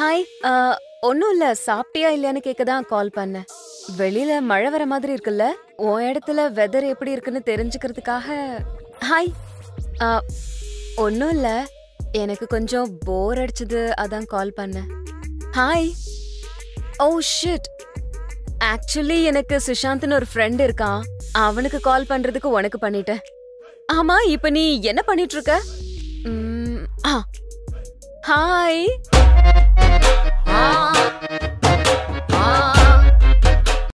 Hi. ஒண்ணும் இல்ல. சாப்பிட்டியா இல்லையான்னு கேட்க தான் கால் பண்ணேன். வெளியில மழை வர மாதிரி இருக்குல்ல? உன் இடத்துல வெதர் எப்படி இருக்குன்னு தெரிஞ்சுக்கிறதுக்காக. ஹாய். அ ஒண்ணும் இல்ல. எனக்கு கொஞ்சம் போர் அடிச்சது அதான் கால் பண்ணேன். ஹாய். Oh shit. ஆக்சுவலி எனக்கு சுஷாந்த்னு ஒரு ஃப்ரெண்ட் இருக்கான். அவனுக்கு கால் பண்றதுக்கு உனக்கு பண்ணிட்டேன். ஆமா, இப்ப நீ என்ன பண்ணிட்டு இருக்க? ம், ஆ. ஹாய்.